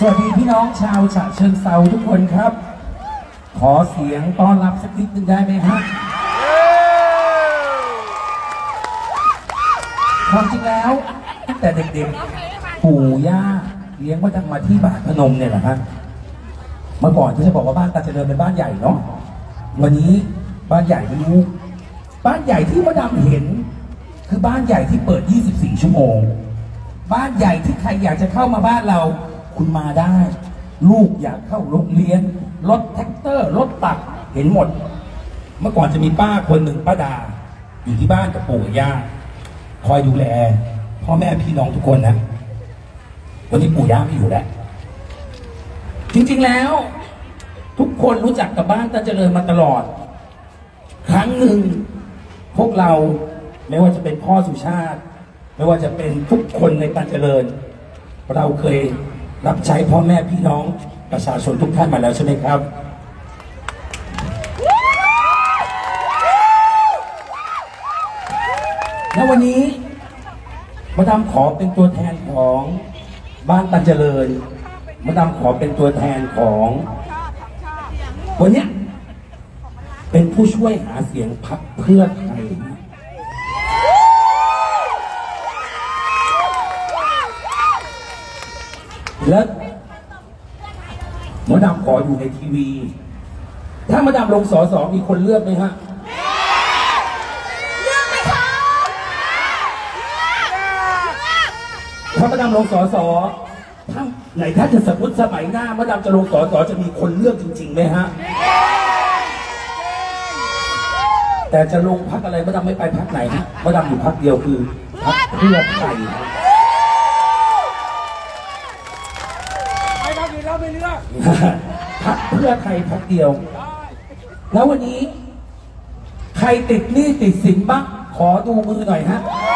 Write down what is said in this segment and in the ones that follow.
สวัสดีพี่น้องชาวฉะเชิงเทราทุกคนครับ ขอเสียงต้อนรับสักนิดนึงได้ไหมครับความจริงแล้วตั้งแต่เด็กๆปู่ย่าเลี้ยงว่าจะมาที่บ้านพนมเนี่ยแหละครับเมื่อก่อนที่จะบอกว่าบ้านตาเจริญเป็นบ้านใหญ่เนาะวันนี้บ้านใหญ่ไม่รู้บ้านใหญ่ที่มดำเห็นคือบ้านใหญ่ที่เปิด24 ชั่วโมงบ้านใหญ่ที่ใครอยากจะเข้ามาบ้านเราคุณมาได้ลูกอยากเข้าโรงเรียนรถแท็กเตอร์รถตักเห็นหมดเมื่อก่อนจะมีป้าคนหนึ่งป้าดาอยู่ที่บ้านกับปู่ย่าคอยดูแลพ่อแม่พี่น้องทุกคนนะวันนี้ปู่ย่าไม่อยู่แล้วจริงๆแล้วทุกคนรู้จักกับบ้านตาเจริญมาตลอดครั้งหนึ่งพวกเราไม่ว่าจะเป็นพ่อสุชาติไม่ว่าจะเป็นทุกคนในตาเจริญเราเคยรับใช้พ่อแม่พี่น้องประชาชนทุกท่านมาแล้วใช่ไหมครับและวันนี้มาดามขอเป็นตัวแทนของบ้านตาเจริญมาดามขอเป็นตัวแทนของวันนี้เป็นผู้ช่วยหาเสียงพรรคเพื่อไทยและมาดามขออยู่ในทีวีถ้ามาดามลงสสมีคนเลือกไหมฮะเลือกไหมคะถ้ามาดามลงสสถ้าไหนถ้าจะสมมติสมัยหน้ามาดามจะลงสสจะมีคนเลือกจริงๆไหมฮะแต่จะลงพรรคอะไรมาดามไม่ไปพรรคไหนฮะมาดามอยู่พรรคเดียวคือพรรคเพื่อไทยไม่เลือกพรรคเพื่อไทยพรรคเดียวแล้ววันนี้ใครติดหนี้ติดสินบ้างขอดูมือหน่อยฮะ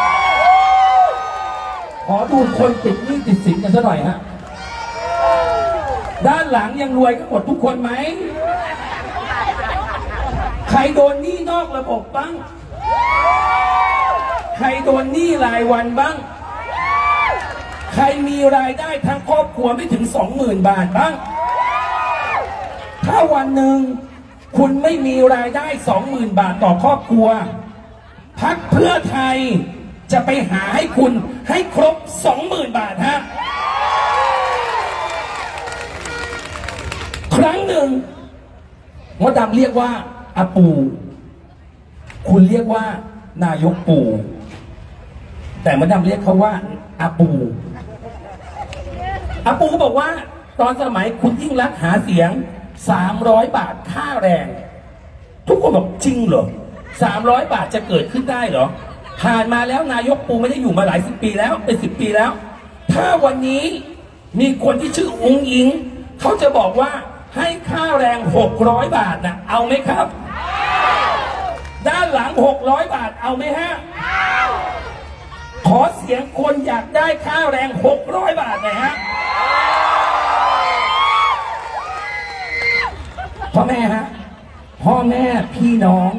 ขอดูคนติดหนี้ติดสินกันซะหน่อยฮะด้านหลังยังรวยกันหมดทุกคนไหมใครโดนหนี้นอกระบบบ้างใครโดนหนี้รายวันบ้างใครมีรายได้ทั้งครอบครัวไม่ถึง 20,000 บาทบ้างถ้าวันหนึ่งคุณไม่มีรายได้ 20,000 บาทต่อครอบครัวพรรคเพื่อไทยจะไปหาให้คุณให้ครบ 20,000 บาทฮะครั้งหนึ่งมดดำเรียกว่าอาปูคุณเรียกว่านายกปูแต่มดดำเรียกเขาว่าอาปูอาปูก็บอกว่าตอนสมัยคุณยิ่งรักษณ์หาเสียง300 บาทค่าแรงทุกคนบอกจริงเหรอ300 บาทจะเกิดขึ้นได้เหรอผ่านมาแล้วนายกปูไม่ได้อยู่มาหลาย10 ปีแล้วเป็น10 ปีแล้วถ้าวันนี้มีคนที่ชื่ออุ้งอิงเขาจะบอกว่าให้ค่าแรง600 บาทนะเอาไหมครับด้านหลัง600 บาทเอาไหมฮะขอเสียงคนอยากได้ค่าแรง600 บาทหน่อยฮะพ่อแม่ฮะพ่อแม่พี่น้อง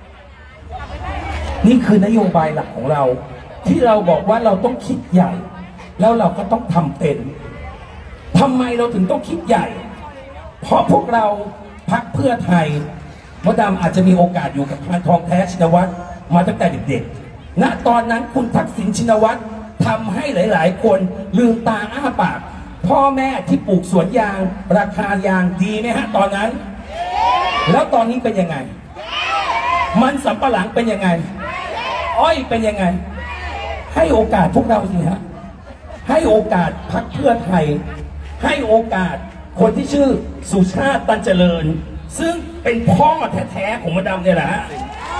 นี่คือนโยบายหลักของเราที่เราบอกว่าเราต้องคิดใหญ่แล้วเราก็ต้องทำเป็นทำไมเราถึงต้องคิดใหญ่เพราะพวกเราพรรคเพื่อไทยมดดำอาจจะมีโอกาสอยู่กับพานทองแท้ชินวัตรมาตั้งแต่เด็กๆณตอนนั้นคุณทักษิณชินวัตรทำให้หลายๆคนลืมตาอ้าปากพ่อแม่ที่ปลูกสวนยางราคายางดีไหมฮะตอนนั้นแล้วตอนนี้เป็นยังไงมันสำปะหลังเป็นยังไงอ้อยเป็นยังไงให้โอกาสพวกเราสิฮะให้โอกาสพรรคเพื่อไทยให้โอกาสคนที่ชื่อสุชาติตันเจริญซึ่งเป็นพ่อแท้ๆของมดดำเนี่ยแหละฮะ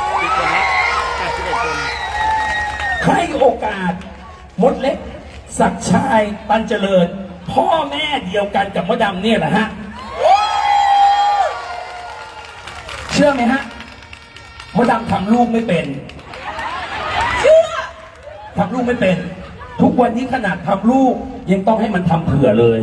ให้โอกาสมดเล็กศักดิ์ชัยตันเจริญพ่อแม่เดียวกันกับมดดำเนี่ยแหละฮะเชื่อไหมฮะมดดำทำลูกไม่เป็นเชื่อทำลูกไม่เป็นทุกวันนี้ขนาดทำลูกยังต้องให้มันทำเผื่อเลย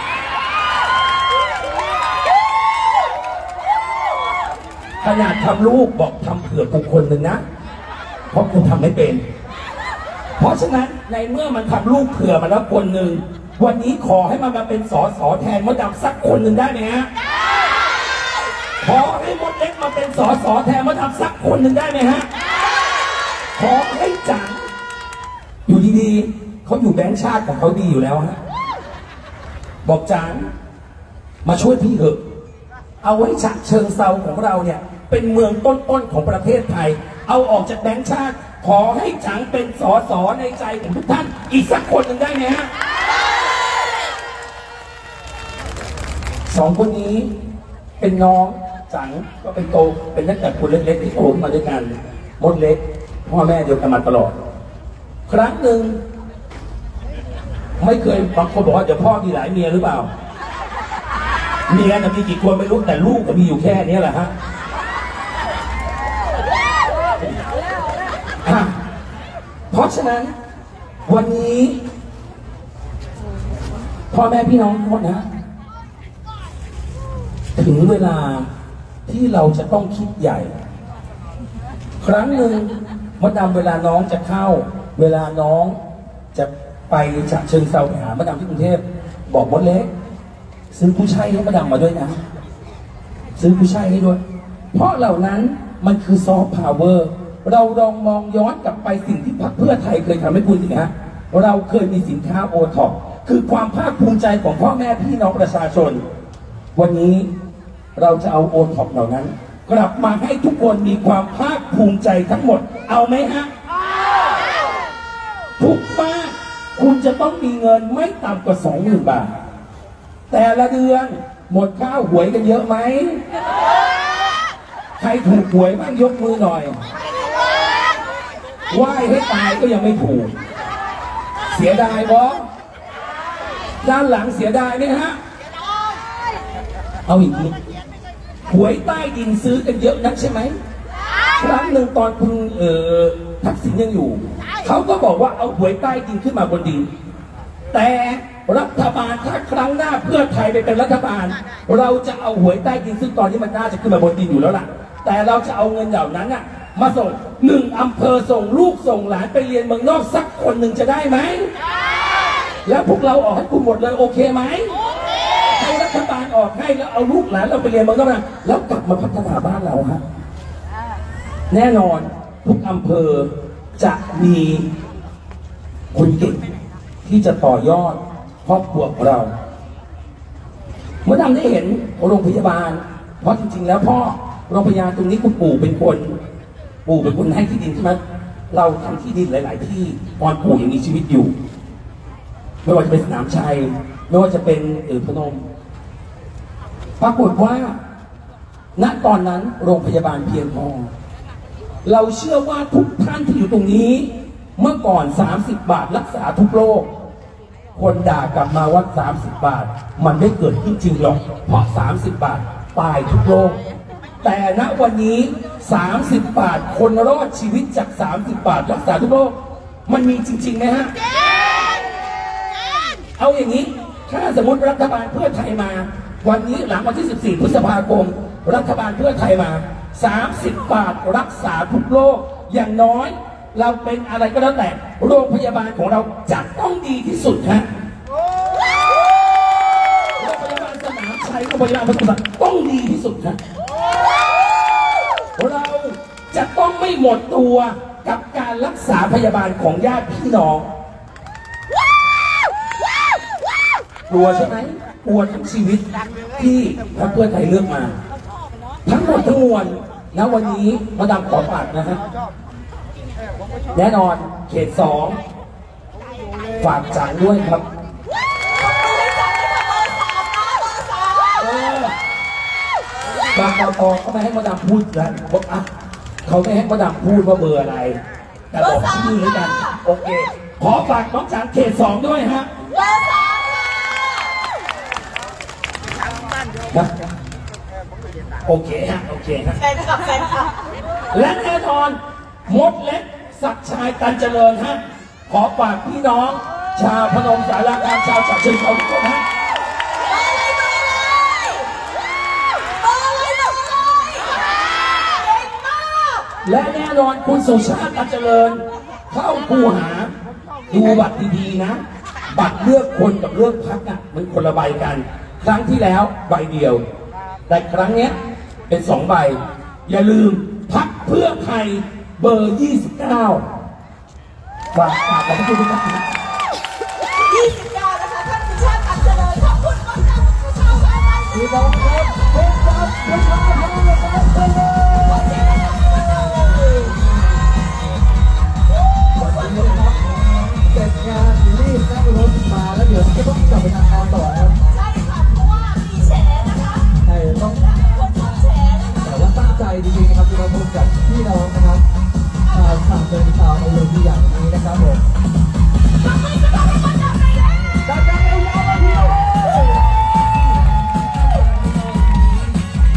ขนาดทำลูกบอกทำเผื่อกูคนหนึ่งนะเพราะกูทำไม่เป็นเพราะฉะนั้นในเมื่อมันทำลูกเผื่อมาแล้วคนหนึ่งวันนี้ขอให้มันมาเป็นสสแทนมดดำสักคนหนึ่งได้ไหมฮะขอให้มดเล็กมาเป็นสสแทนมดดำสักคนหนึ่งได้ไหมฮะขอให้จังอยู่ดีๆเขาอยู่แบงค์ชาติของเขาดีอยู่แล้วฮะบอกจังมาช่วยพี่เถอะเอาไว้ฉะเชิงเซาของเราเนี่ยเป็นเมืองต้นๆของประเทศไทยเอาออกจากแบงค์ชาติขอให้จังเป็นสสในใจของทุกท่านอีกสักคนหนึ่งได้ไหมฮะสองคนนี้เป็นน้องจังก็เป็นโตเป็นตั้งแต่คนเล็กๆที่โตขึ้นมาด้วยกันมดเล็กพ่อแม่เดียวกันมาตลอดครั้งหนึ่งไม่เคยบางคนบอกว่าเดี๋ยวพ่อมีหลายเมียหรือเปล่าเมียน่ะมีกี่คนไม่รู้แต่ลูกก็มีอยู่แค่นี้แหละฮะเพราะฉะนั้นวันนี้พ่อแม่พี่น้องทุกคนนะถึงเวลาที่เราจะต้องคิดใหญ่ครั้งหนึ่งมดดำเวลาน้องจะเข้าเวลาน้องจะไปฉะเชิงเทราไปหามดดำที่กรุงเทพบอกมดเล็กซื้อผู้ใช้ให้มดดำมาด้วยนะซื้อผู้ใช้ให้ด้วยเพราะเหล่านั้นมันคือซอฟต์พาวเวอร์เราลองมองย้อนกลับไปสิ่งที่พรรคเพื่อไทยเคยทำให้คุณสิฮะเราเคยมีสินค้าโอท็อปคือความภาคภูมิใจของพ่อแม่พี่น้องประชาชนวันนี้เราจะเอาโอท็อปเหล่านั้นกลับมาให้ทุกคนมีความภาคภูมิใจทั้งหมดเอาไหมฮะทุกบ้านคุณจะต้องมีเงินไม่ต่ำกว่า 20,000 บาทแต่ละเดือนหมดข้าวหวยกันเยอะไหมใครถูกหวยบ้างยกมือหน่อยไหว้ให้ตายก็ยังไม่ถูกเสียดายบอด้านหลังเสียดายไหมฮะเอาอีกทีหวยใต้ดินซื้อกันเยอะนักใช่ไหมครั้งหนึ่งตอนคุณทักษิณยังอยู่เขาก็บอกว่าเอาหวยใต้ดินขึ้นมาบนดินแต่รัฐบาลถ้าครั้งหน้าเพื่อไทยไปเป็นรัฐบาลเราจะเอาหวยใต้ดินซึ่งตอนนี้มันน่าจะขึ้นมาบนดินอยู่แล้วล่ะแต่เราจะเอาเงินเหล่านั้นน่ะมาส่ง1 อำเภอส่งลูกส่งหลานไปเรียนเมืองนอกสักคนหนึ่งจะได้ไหมแล้วพวกเราออกให้คุณหมดเลยโอเคไหมให้รัฐบาลออกให้แล้วเอาลูกหลานเราไปเรียนเมืองนอกนะแล้วกลับมาพัฒนาบ้านเราฮะแน่นอนทุกอำเภอจะมีคนเก่งที่จะต่อยอดครอบครัวของเราเมื่อทำได้เห็นโรงพยาบาลเพราะจริงๆแล้วพ่อโรงพยาบาลตรงนี้คุณปู่เป็นคนให้ที่ดินใช่ไหมเราทำที่ดินหลายๆที่ตอนปู่ยังมีชีวิตอยู่ไม่ว่าจะเป็นสนามชัยไม่ว่าจะเป็นพนมปรากฏว่าณตอนนั้นโรงพยาบาลเพียงพอเราเชื่อว่าทุกท่านที่อยู่ตรงนี้เมื่อก่อน30 บาทรักษาทุกโรคคนด่ากลับมาว่า30 บาทมันไม่เกิดขึ้นจริงหรอกเพราะ30 บาทตายทุกโรคแต่ณวันนี้30 บาทคนรอดชีวิตจาก30 บาทรักษาทุกโรคมันมีจริงๆไหมฮะเอาอย่างนี้ถ้าสมมติรัฐบาลเพื่อไทยมาวันนี้หลังวันที่14 พฤษภาคมรัฐบาลเพื่อไทยมา30 บาทรักษาทุกโรคอย่างน้อยเราเป็นอะไรก็แล้วแต่โรงพยาบาลของเราจะต้องดีที่สุดฮะโรงพยาบาลสนามชัยโรงพยาบาลปทุมธานีต้องดีที่สุดฮะเราจะต้องไม่หมดตัวกับการรักษาพยาบาลของญาติพี่น้องกลัวใช่ไหมกลัวทั้งชีวิตที่พรรคเพื่อไทยเลือกมาทั้งหมดทั้งมวลณวันนี้มาดามขอฝากนะฮะแน่นอนเขต2ฝากจังด้วยครับบางกตเขาไม่ให้มาดามพูดกันบอกอ่ะเขาไม่ให้มาดามพูดว่าเบอร์อะไรแต่บอกชื่อด้วยกันโอเคขอฝากน้องจังเขต2ด้วยฮะโอเคฮะโอเคฮะและแน่นอนมดเล็กศักดิ์ชัยตันเจริญฮะขอฝากพี่น้องชาวพนมสารคามชาวฉะเชิงเทราทุกคนฮะและแน่นอนคุณสุชาติตันเจริญเข้าคูหาดูบัตรดีๆนะบัตรเลือกคนกับเลือกพรรคอ่ะมันคนละใบกันครั้งที่แล้วใบเดียวแต่ครั้งเนี้ยเป็น2 ใบอย่าลืมพรรคเพื่อไทยเบอร์ 29ฝากขอบคุณทุกท่าน29 นะคะท่านสุชาติ อัญเจริญขอบคุณมากครับชาวบ้านที่น้องครับเป็นกับประชาชนเลยวันนี้นะครับเสร็จงานรีบนั่งรถมาแล้วเดี๋ยวจะต้องกลับไปทำงานต่อครับใช่ค่ะเพราะว่ามีแฉนะคะใช่ต้องคนชอบแฉนะคะแต่ว่าตั้งใจจริงๆนะครับที่เราพบกับพี่น้องนะครับผ่านเป็นชาวในเรื่องที่อย่างนี้นะครับผม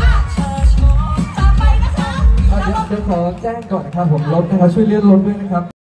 เดี๋ยวขอแจ้งก่อนนะครับผมรถนะครับช่วยเลื่อนรถด้วยนะครับ